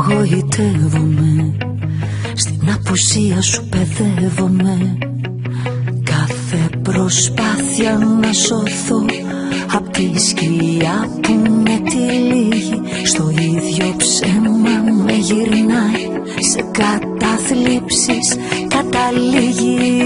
απογοητεύομαι, στην απουσία σου παιδεύομαι. Κάθε προσπάθεια να σωθώ απ' τη σκιά που με τυλίγει, στο ίδιο ψέμα με γυρνάει, σε καταθλίψεις καταλήγει.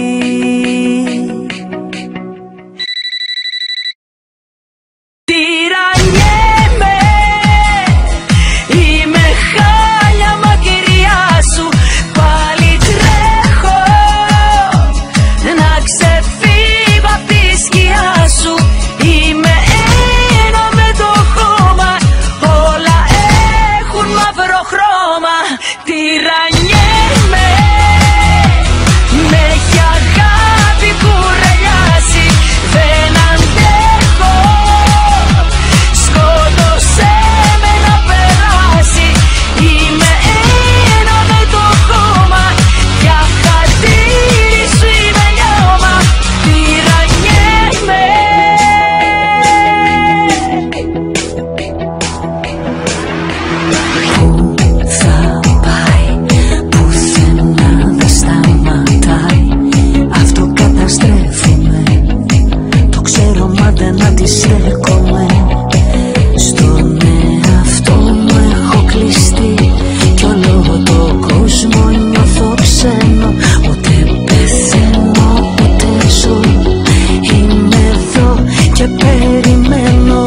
Στον εαυτό μου έχω κλειστεί κι όλο το κόσμο νιώθω ξένο. Ούτε πεθαίνω ούτε ζω, είμαι εδώ και περιμένω.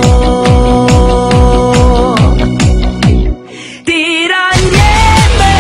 Τυραννιέμαι,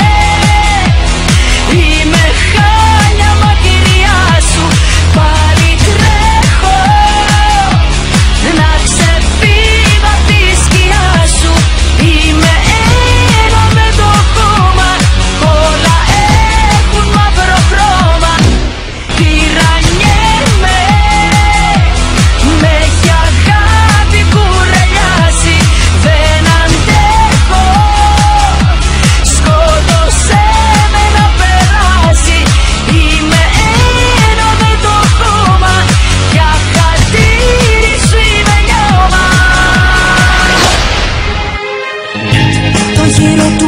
είμαι χάλια μακριά σου, πάλι τρέχω να ξεφύγω απ' τη σκιά σου. Είμαι ένα με το χώμα, όλα έχουν μαύρο χρώμα. Τυραννιέμαι, με έχει αγάπη κουρελιάσει, δεν αντέχω, σκότωσέ με να περάσει. Είμαι ένα με το χώμα, για χατήρι σου είμαι λιώμα. Το γύρο του